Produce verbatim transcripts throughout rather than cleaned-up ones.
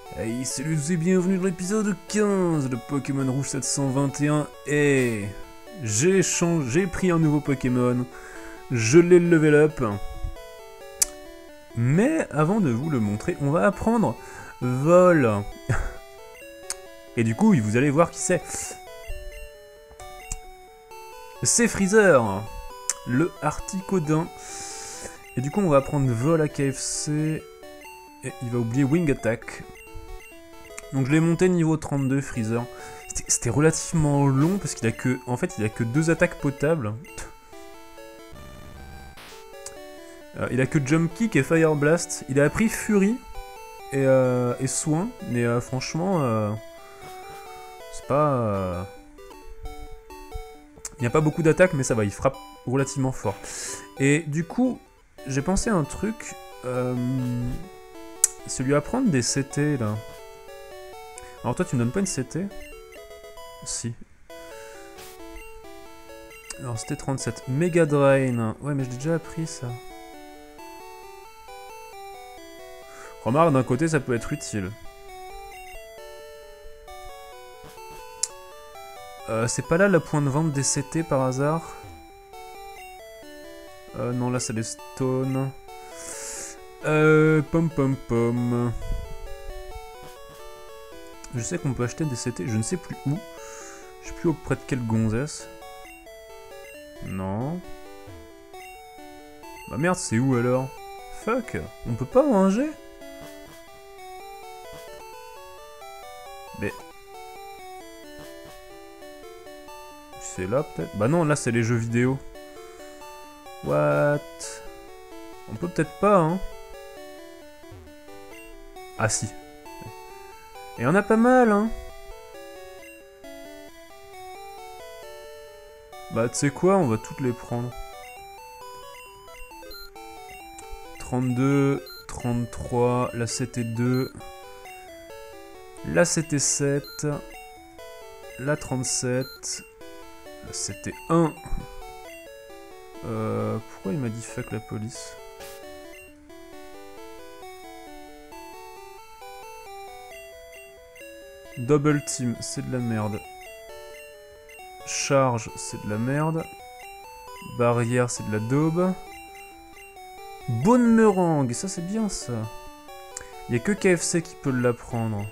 Hey, salut tous et bienvenue dans l'épisode quinze de Pokémon Rouge sept cent vingt et un. Et j'ai changé, j'ai pris un nouveau Pokémon, je l'ai level up. Mais avant de vous le montrer, on va apprendre Vol. Et du coup, vous allez voir qui c'est. C'est Freezer, le Articodin. Et du coup, on va apprendre Vol à K F C. Et il va oublier Wing Attack. Donc je l'ai monté niveau trente-deux, Freezer. C'était relativement long parce qu'il a que, en fait, il a que deux attaques potables. Euh, il a que Jump Kick et Fire Blast. Il a appris Fury et, euh, et Soin, mais euh, franchement, euh, c'est pas. Euh... Il n'y a pas beaucoup d'attaques, mais ça va, il frappe relativement fort. Et du coup, j'ai pensé à un truc. Euh, c'est lui apprendre des C T là. Alors toi tu me donnes pas une C T? Si. Alors c'était trente-sept. Mega Drain. Ouais mais je l'ai déjà appris ça. Remarque, d'un côté ça peut être utile. Euh, c'est pas là le point de vente des C T par hasard? Euh, non là c'est les stones. Euh, pom pom pom. Je sais qu'on peut acheter des C T, je ne sais plus où. Je sais plus auprès de quelle gonzesse. Non. Bah merde, c'est où alors? Fuck, on peut pas manger? Mais... C'est là peut-être? Bah non, là c'est les jeux vidéo. What? On peut peut-être pas, hein? Ah si. Et on a pas mal, hein. Bah, tu sais quoi, on va toutes les prendre. trente-deux, trente-trois, là c'était deux. Là c'était sept. Là trente-sept. Là c'était un. Euh, pourquoi il m'a dit fuck la police? Double team, c'est de la merde. Charge, c'est de la merde. Barrière, c'est de la daube. Bonne meringue, ça c'est bien ça. Il n'y a que K F C qui peut l'apprendre.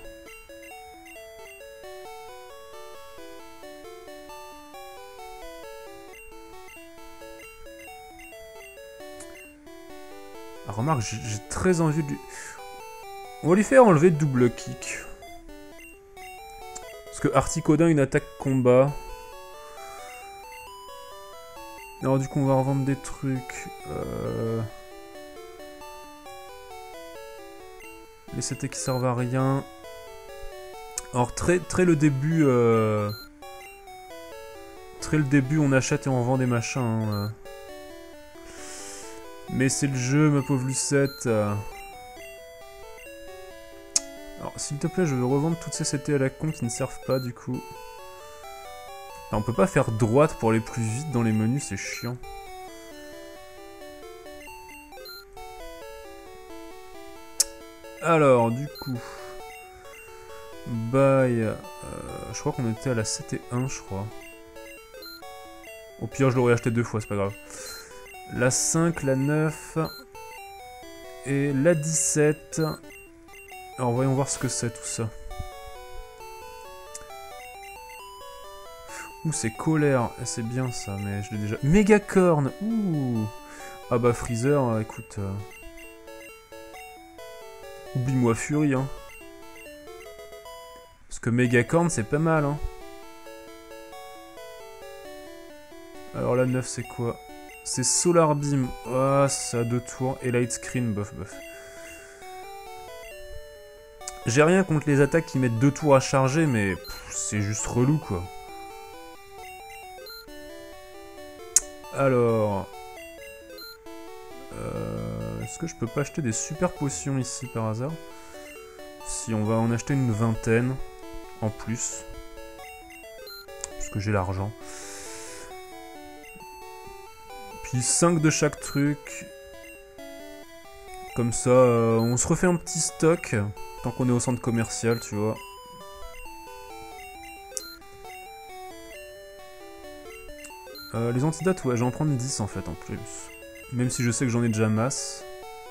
Ah, remarque, j'ai très envie de lui... On va lui faire enlever double kick. Parce que Articodin, une attaque combat. Alors du coup, on va revendre des trucs. Euh... Les C T qui servent à rien. Alors très, très le début... Euh... Très le début, on achète et on vend des machins. Hein. Mais c'est le jeu, ma pauvre Lucette. Alors, s'il te plaît, je veux revendre toutes ces C T à la con qui ne servent pas, du coup. Ah, on peut pas faire droite pour aller plus vite dans les menus, c'est chiant. Alors, du coup... Bye... Euh, je crois qu'on était à la C T un, je crois. Au pire, je l'aurais acheté deux fois, c'est pas grave. La cinq, la neuf... Et la dix-sept... Alors, voyons voir ce que c'est, tout ça. Ouh, c'est colère. C'est bien, ça, mais je l'ai déjà... Mégacorn. Ouh. Ah bah, Freezer, euh, écoute... Euh... Oublie-moi Fury, hein. Parce que Mégacorn, c'est pas mal, hein. Alors, la neuf, c'est quoi? C'est Solar Beam. Ah, ça a deux tours. Et Light Screen, bof, bof. J'ai rien contre les attaques qui mettent deux tours à charger, mais c'est juste relou, quoi. Alors... Euh, Est-ce que je peux pas acheter des super potions ici, par hasard? Si, on va en acheter une vingtaine, en plus. Parce que j'ai l'argent. Puis cinq de chaque truc. Comme ça, euh, on se refait un petit stock, tant qu'on est au centre commercial, tu vois. Euh, les antidotes, ouais, je vais en prendre dix en fait, en plus. Même si je sais que j'en ai déjà masse.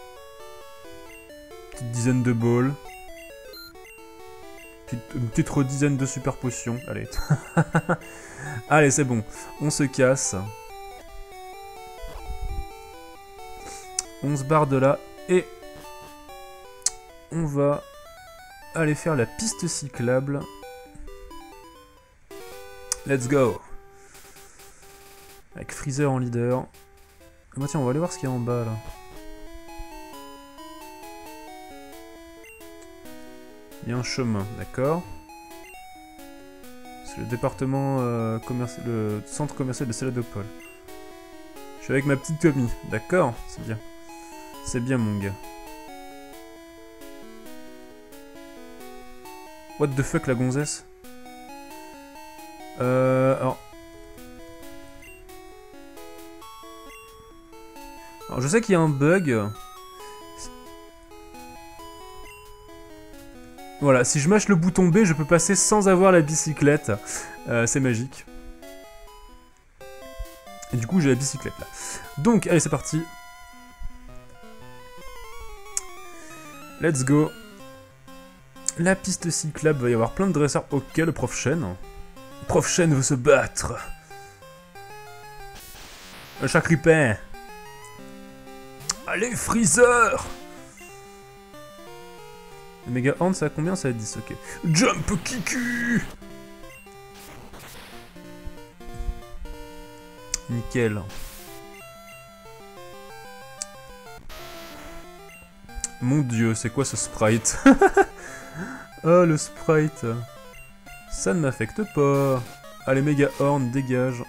Petite dizaine de balls. Petite, une petite redizaine de super potions, allez. Allez, c'est bon, on se casse. On se barre de là, et... on va aller faire la piste cyclable. Let's go. Avec Freezer en leader. Ah bah tiens, on va aller voir ce qu'il y a en bas là. Il y a un chemin, d'accord. C'est le département euh, commercial, le centre commercial de Céladopol. Je suis avec ma petite Tommy, d'accord, c'est bien. C'est bien mon gars. What the fuck la gonzesse? Euh... Alors... Alors je sais qu'il y a un bug. Voilà, si je mâche le bouton B, je peux passer sans avoir la bicyclette. Euh, c'est magique. Et du coup, j'ai la bicyclette là. Donc, allez, c'est parti. Let's go. La piste cyclable, va y avoir plein de dresseurs. Ok, le prof Shen. Le prof Shen veut se battre. Le chat Ripin. Allez, Freezer! Le Mega Horn, ça a combien? Ça a dix, ok. Jump Kiku! Nickel. Mon dieu, c'est quoi ce sprite? Oh, le sprite. Ça ne m'affecte pas. Allez, Mega Horn, dégage.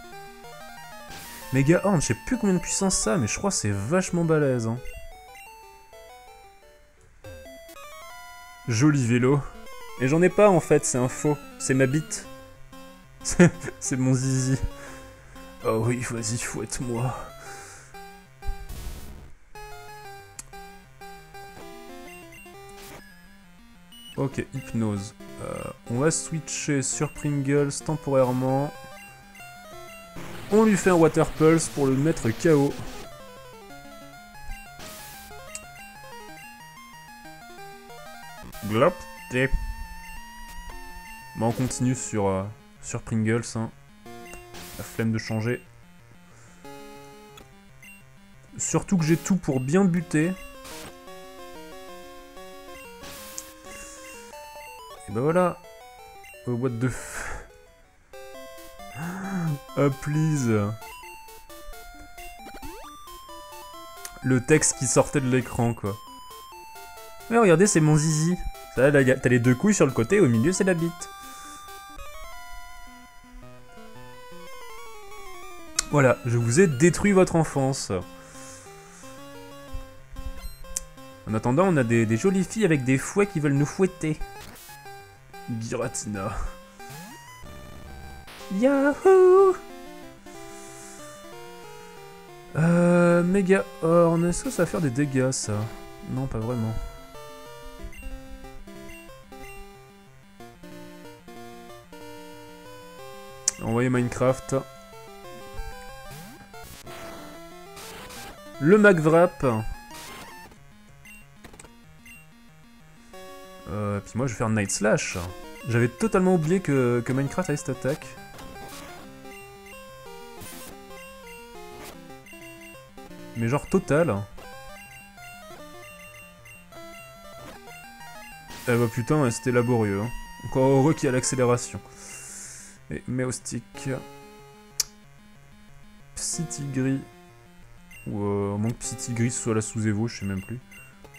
Mega Horn, je sais plus combien de puissance ça, mais je crois que c'est vachement balèze. Hein. Joli vélo. Et j'en ai pas en fait, c'est un faux. C'est ma bite. C'est mon zizi. Oh oui, vas-y, fouette-moi. Ok, hypnose. Euh, on va switcher sur Pringles temporairement. On lui fait un Water Pulse pour le mettre K O. Glop. Bon, on continue sur, euh, sur Pringles. Hein. La flemme de changer. Surtout que j'ai tout pour bien buter. Et bah voilà. Oh, what the f... Oh, please. Le texte qui sortait de l'écran, quoi. Mais regardez, c'est mon zizi. T'as les deux couilles sur le côté, au milieu, c'est la bite. Voilà, je vous ai détruit votre enfance. En attendant, on a des, des jolies filles avec des fouets qui veulent nous fouetter. Giratina. Yahoo! Euh... Mega Horn, est-ce que ça va faire des dégâts, ça? Non, pas vraiment. Envoyer Minecraft. Le McVrap. Euh, puis moi je vais faire Night Slash. J'avais totalement oublié que, que Minecraft avait cette attaque. Mais genre total. Eh bah putain, c'était laborieux. Hein. Encore heureux qu'il y a l'accélération. Et Meowstic. Psytigris. Ou euh, à moins que Psytigris soit là sous Evo, je sais même plus.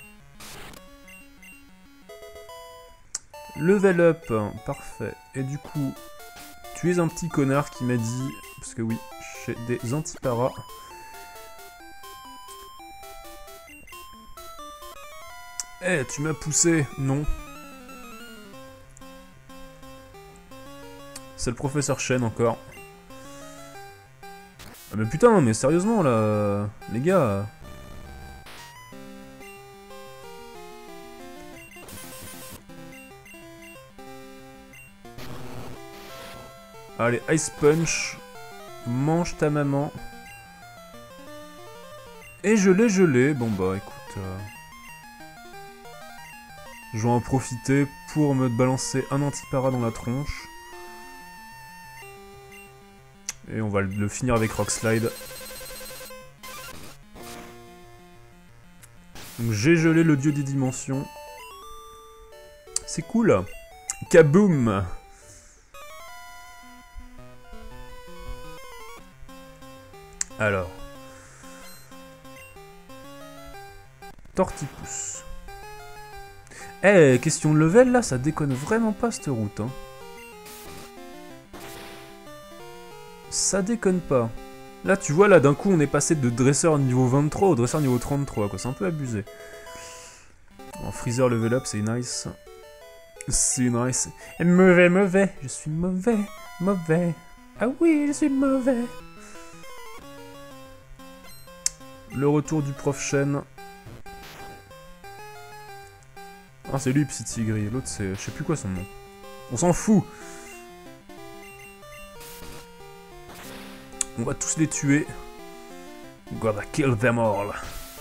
Level up, parfait. Et du coup, tu es un petit connard qui m'a dit... Parce que oui, j'ai des antiparas. Eh, hey, tu m'as poussé. Non. C'est le professeur Shen encore. Ah mais putain, mais sérieusement là, les gars. Allez, Ice Punch. Mange ta maman. Et je l'ai gelé. Bon bah écoute... Euh... Je vais en profiter pour me balancer un anti-para dans la tronche. Et on va le finir avec Rock Slide. Donc j'ai gelé le dieu des dimensions. C'est cool. Kaboom! Alors. Tortipousse. Eh, hey, question de level, là, ça déconne vraiment pas, cette route. Hein. Ça déconne pas. Là, tu vois, là, d'un coup, on est passé de dresseur niveau vingt-trois au dresseur niveau trente-trois, quoi. C'est un peu abusé. En Freezer level up, c'est nice. C'est nice. Et mauvais, mauvais. Je suis mauvais, mauvais. Ah oui, je suis mauvais. Le retour du prof Shen. Ah, c'est lui, Psy Tigri. L'autre, c'est... Je sais plus quoi son nom. On s'en fout. On va tous les tuer. Gotta kill them all.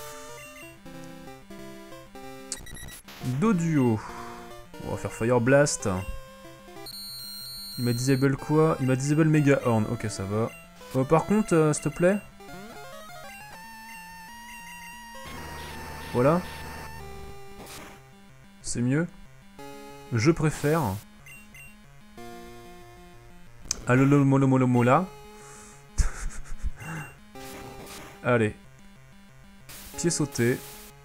Doduo. On va faire Fire Blast. Il m'a disable quoi? Il m'a disable Mega Horn. Ok, ça va. Euh, par contre, euh, s'il te plaît. Voilà. C'est mieux. Je préfère. Alolomolomolomola. Allez. Pied sauté.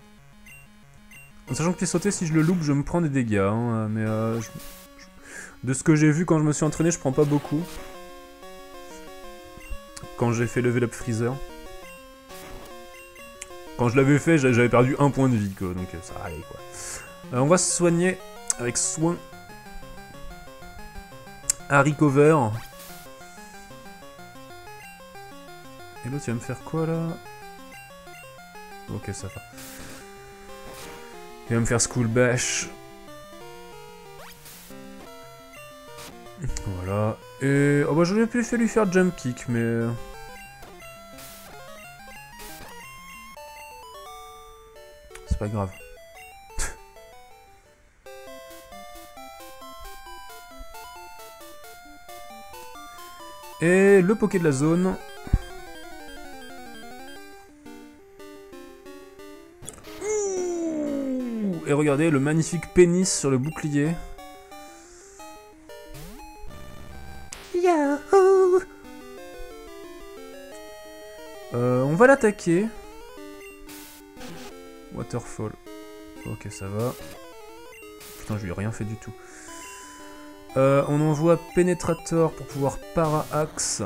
En sachant que pied sauté, si je le loupe, je me prends des dégâts. Hein, mais euh, je, je, de ce que j'ai vu quand je me suis entraîné, je prends pas beaucoup. Quand j'ai fait level up Freezer. Quand je l'avais fait, j'avais perdu un point de vie, quoi. Donc ça allait, quoi. Euh, on va se soigner avec soin. À recover. Et l'autre, il va me faire quoi, là? Ok, ça va. Il va me faire School Bash. Voilà. Et... Oh bah, j'aurais pu lui faire Jump Kick, mais... C'est pas grave. Et le Poké de la zone. Ouh, et regardez le magnifique pénis sur le bouclier. Yahoo! Euh, on va l'attaquer. Waterfall. Ok, ça va. Putain, je lui ai rien fait du tout. Euh, on envoie Pénétrator pour pouvoir Para-Axe.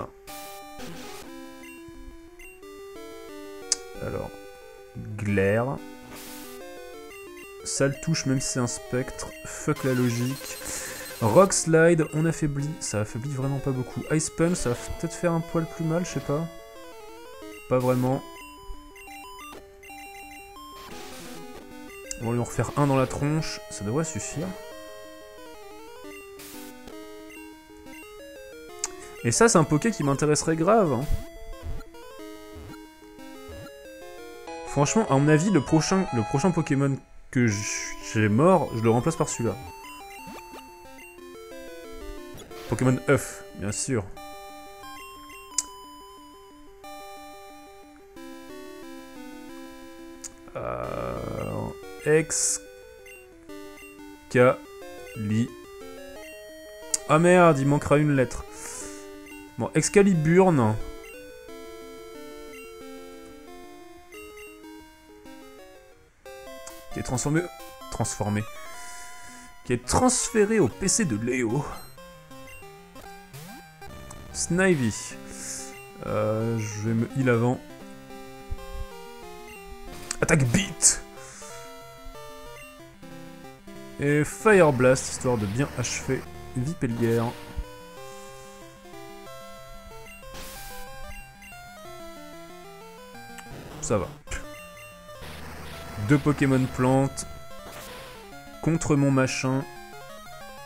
Alors, Glaire. Ça le touche même si c'est un spectre. Fuck la logique. Rock Slide, on affaiblit. Ça affaiblit vraiment pas beaucoup. Ice Punch, ça va peut-être faire un poil plus mal, je sais pas. Pas vraiment. On va lui en refaire un dans la tronche. Ça devrait suffire. Et ça, c'est un Poké qui m'intéresserait grave. Hein. Franchement, à mon avis, le prochain, le prochain Pokémon que j'ai mort, je le remplace par celui-là. Pokémon œuf, bien sûr. Euh, Ex... Cali... Ah merde, il manquera une lettre. Bon, Excaliburn. Qui est transformé... Transformé. Qui est transféré au P C de Léo. Snivy. Euh, je vais me heal avant. Attaque beat. Et Fire Blast, histoire de bien achever Vipellière. Ça va. Deux Pokémon plantes. Contre mon machin.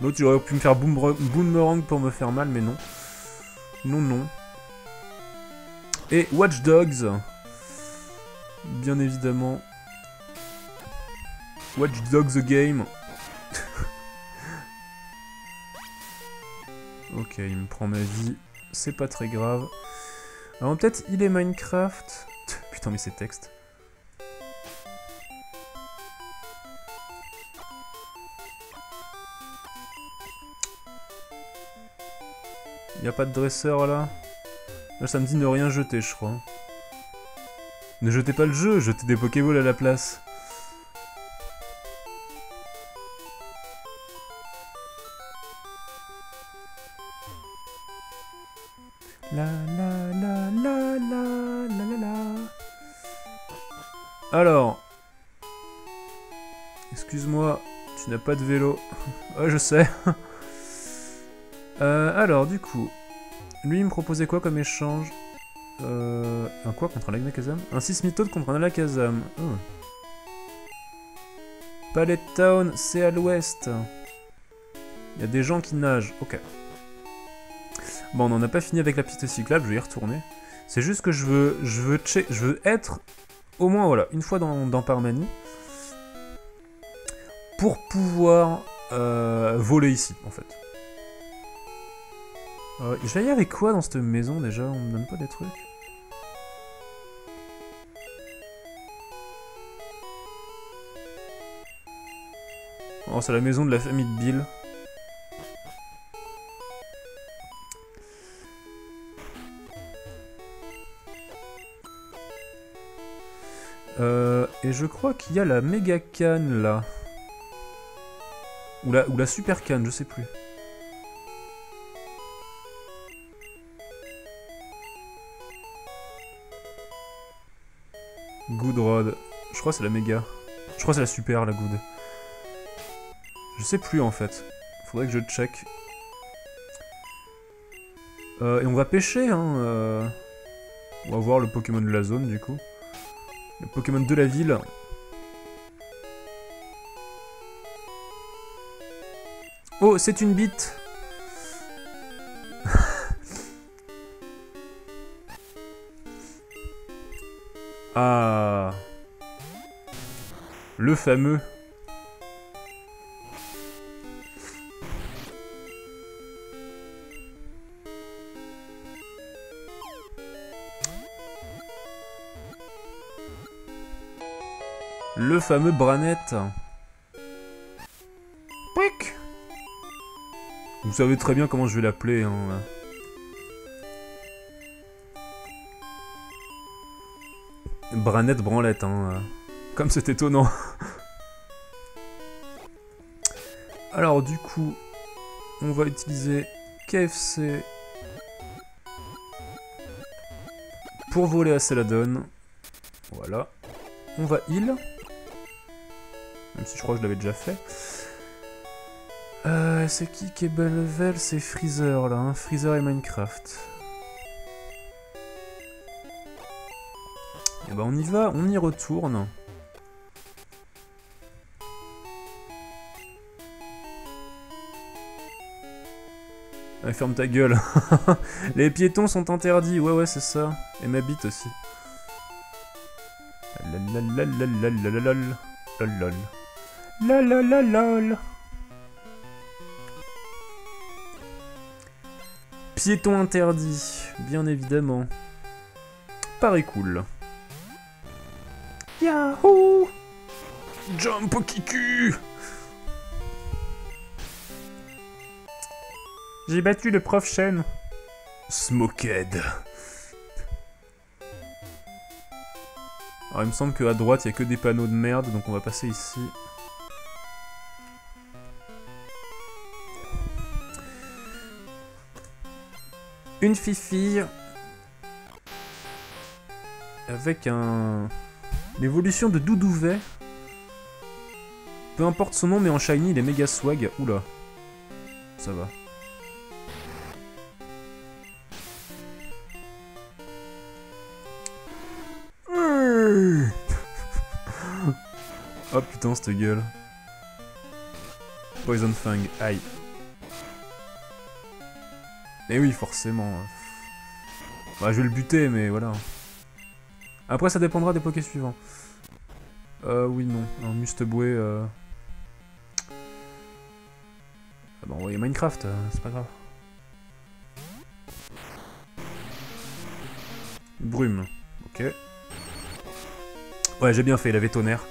L'autre, il aurait pu me faire boomerang pour me faire mal, mais non. Non, non. Et Watch Dogs. Bien évidemment. Watch Dogs the game. Ok, il me prend ma vie. C'est pas très grave. Alors peut-être il est Minecraft. Putain, mais ces textes. Y a pas de dresseur là? Là ça me dit ne rien jeter, je crois. Ne jetez pas le jeu, jetez des Pokéballs à la place. La la la la la la la la. Alors. Excuse-moi, tu n'as pas de vélo. Ouais, je sais. euh, alors, du coup. Lui, il me proposait quoi comme échange? Euh, un quoi contre un Alakazam? Un Sismitode contre un Alakazam. Oh. Pallet Town, c'est à l'ouest. Il y a des gens qui nagent. Ok. Bon, on n'en a pas fini avec la piste cyclable, je vais y retourner. C'est juste que je veux, je veux, check, je veux être au moins, voilà, une fois dans, dans Parmanie. Pour pouvoir euh, voler ici, en fait. Euh, je vais y avec quoi dans cette maison, déjà? On me donne pas des trucs? Oh, c'est la maison de la famille de Bill. Euh, et je crois qu'il y a la méga canne là. Ou la, ou la super canne, je sais plus. Good Rod. Je crois que c'est la méga. Je crois que c'est la super, la good. Je sais plus en fait. Faudrait que je check. Euh, et on va pêcher, hein. Euh... On va voir le Pokémon de la zone du coup. Le Pokémon de la ville. Oh, c'est une bite. Ah. Le fameux. Le fameux Branette. Pouic. Vous savez très bien comment je vais l'appeler, hein. Branette branlette, hein. Comme c'est étonnant. Alors du coup, on va utiliser K F C pour voler à Celadon. Voilà. On va heal. Même si je crois que je l'avais déjà fait. Euh, c'est qui qui est bas level? C'est Freezer là, hein. Freezer et Minecraft. Et bah on y va, on y retourne. Allez, ferme ta gueule. Les piétons sont interdits, ouais ouais c'est ça. Et ma bite aussi. Lalalalalalalalalal. Lol. Lalalal. Piéton interdit, bien évidemment. Paraît cool. Yahoo! Jump au kiku! J'ai battu le prof Shen. Smoked. Alors il me semble qu'à droite il n'y a que des panneaux de merde, donc on va passer ici. Une fifille. Avec un... l'évolution de Doudouvet. Peu importe son nom, mais en shiny il est méga swag. Oula. Ça va. Oh putain, cette gueule. Poison Fang, aïe. Et oui, forcément. Bah, je vais le buter, mais voilà. Après, ça dépendra des pokés suivants. Euh, oui, non. Un Musteboué... Euh... Ah bah, envoyer Minecraft, euh, c'est pas grave. Brume. Ok. Ouais, j'ai bien fait, il avait tonnerre.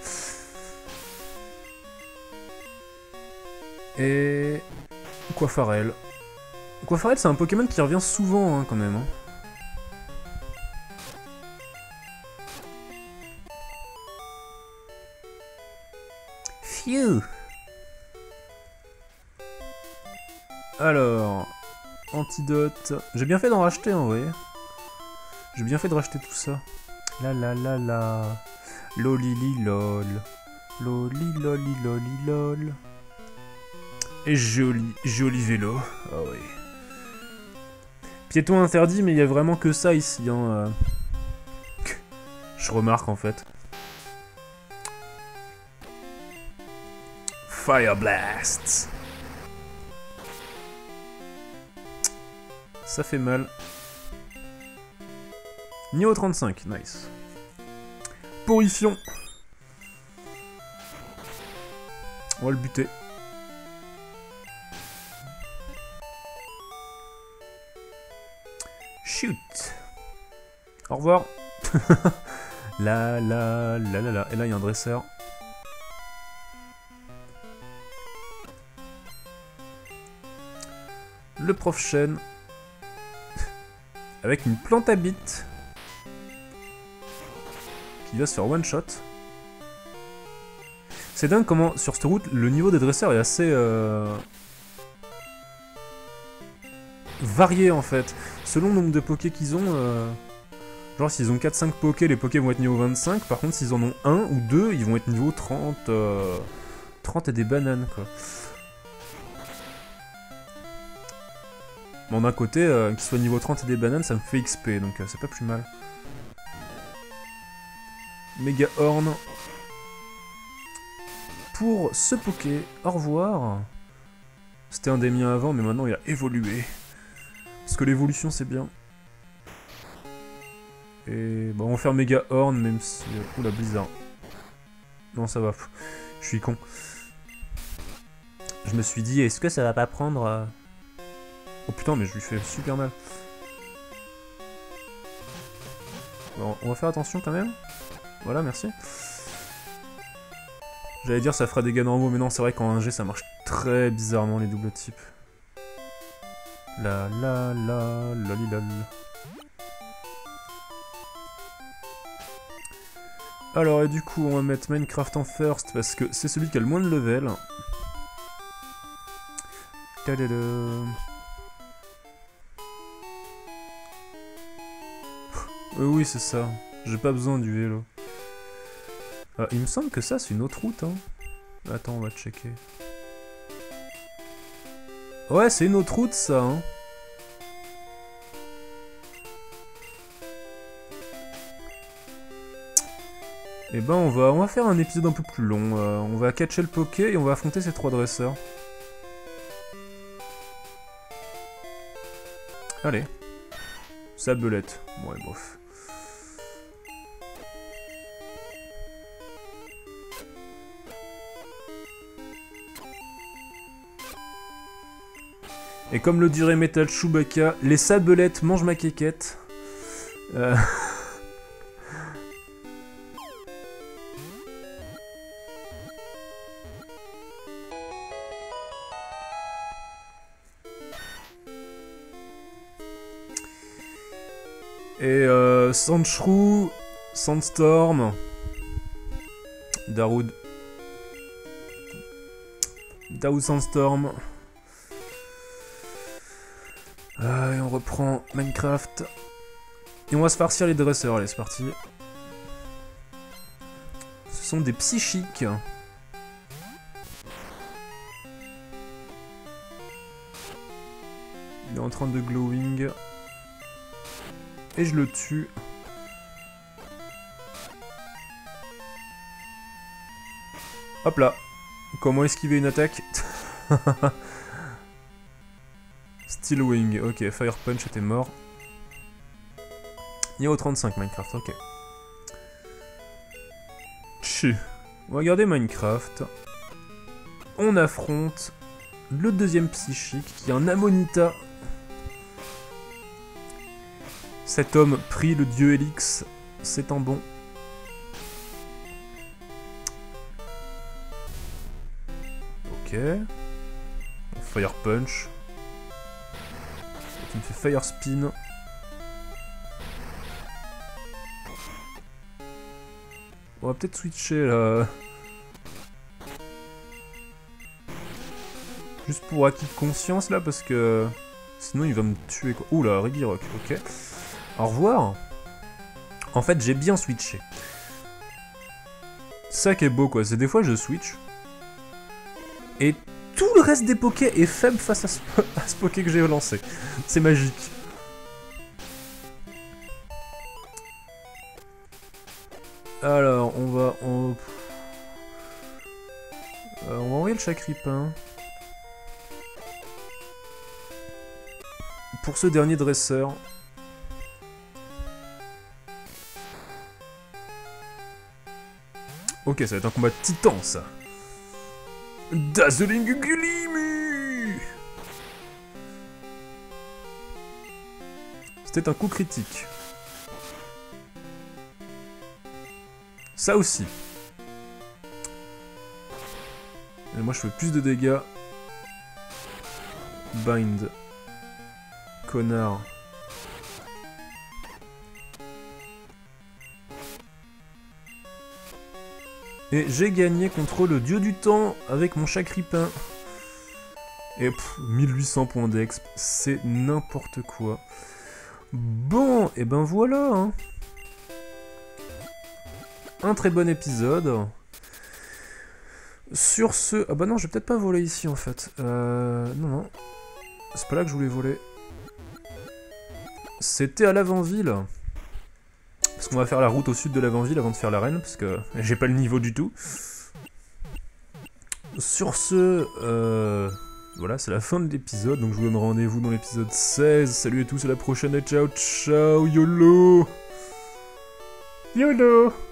Et... Quafarel. Quafarel, c'est un Pokémon qui revient souvent, hein, quand même. Hein. Phew. Alors... Antidote... J'ai bien fait d'en racheter, en vrai. J'ai bien fait de racheter tout ça. La la la la... Lolili lol... Loli loli loli lol... Et joli, joli vélo. Ah oh oui. Piéton interdit, mais il y a vraiment que ça ici. Hein. Euh... Je remarque en fait. Fire Blast. Ça fait mal. Niveau trente-cinq, nice. Porifion. On va le buter. Shoot. Au revoir. La la la la la. Et là il y a un dresseur. Le prof Shen. Avec une plante à bite. Qui va se faire one shot. C'est dingue comment sur cette route le niveau des dresseurs est assez euh... varié en fait. Selon le nombre de pokés qu'ils ont, euh... genre s'ils ont quatre cinq pokés, les pokés vont être niveau vingt-cinq. Par contre s'ils en ont un ou deux, ils vont être niveau trente. Euh... trente et des bananes quoi. Bon d'un côté, euh, qu'ils soient niveau trente et des bananes, ça me fait X P, donc euh, c'est pas plus mal. Méga Horn. Pour ce poké, au revoir. C'était un des miens avant, mais maintenant il a évolué. Parce que l'évolution c'est bien. Et bon, on va faire Méga Horn, même si... Oula, Blizzard. Non, ça va. Je suis con. Je me suis dit, est-ce que ça va pas prendre... Euh... Oh putain, mais je lui fais super mal. Bon, on va faire attention quand même. Voilà, merci. J'allais dire ça fera des dégâts normaux, mais non, c'est vrai qu'en un G ça marche très bizarrement les doubles types. La la la lolilol. Alors et du coup on va mettre Minecraft en first parce que c'est celui qui a le moins de level. Tadada. Euh, oui c'est ça, j'ai pas besoin du vélo. Ah, il me semble que ça c'est une autre route hein. Attends on va checker. Ouais c'est une autre route ça hein. Et ben on va, on va faire un épisode un peu plus long, euh, on va catcher le poké et on va affronter ces trois dresseurs. Allez. Sabelette, ouais bof. Et comme le dirait Metal Chewbacca, les sabelettes mangent ma quéquette. Euh... Et euh, Sandshrew, Sandstorm, Darude, Darude Sandstorm. Euh, et on reprend Minecraft. Et on va se farcir les dresseurs, allez c'est parti. Ce sont des psychiques. Il est en train de glowing. Et je le tue. Hop là. Comment esquiver une attaque? Steel Wing, ok, Fire Punch était mort. Niveau trente-cinq Minecraft, ok. Tchou. On va garder Minecraft. On affronte le deuxième psychique qui est un Ammonita. Cet homme prie le dieu Helix, c'est un bon. Ok. Fire Punch. Qui me fait Fire Spin. On va peut-être switcher là. Juste pour acquis de conscience là parce que sinon il va me tuer quoi. Ouh là, Reggie Rock, ok. Au revoir. En fait j'ai bien switché. Ça qui est beau quoi, c'est des fois je switch. Et tout le reste des pokés est faible face à ce, à ce poké que j'ai lancé. C'est magique. Alors, on va... On, euh, on va envoyer le Chacripin. Pour ce dernier dresseur. Ok, ça va être un combat de titan, ça. Dazzling Gullimu. C'était un coup critique. Ça aussi. Et moi je fais plus de dégâts. Bind. Connard. Et j'ai gagné contre le dieu du temps avec mon Chacripin. Et pff, mille huit cents points d'exp, c'est n'importe quoi. Bon, et ben voilà, hein. Un très bon épisode. Sur ce... Ah bah non, je vais peut-être pas voler ici, en fait. Euh... Non, non. C'est pas là que je voulais voler. C'était à l'avant-ville. Parce qu'on va faire la route au sud de l'avant-ville avant de faire l'arène, parce que j'ai pas le niveau du tout. Sur ce... Euh... Voilà, c'est la fin de l'épisode, donc je vous donne rendez-vous dans l'épisode seize. Salut à tous, à la prochaine et ciao, ciao, YOLO YOLO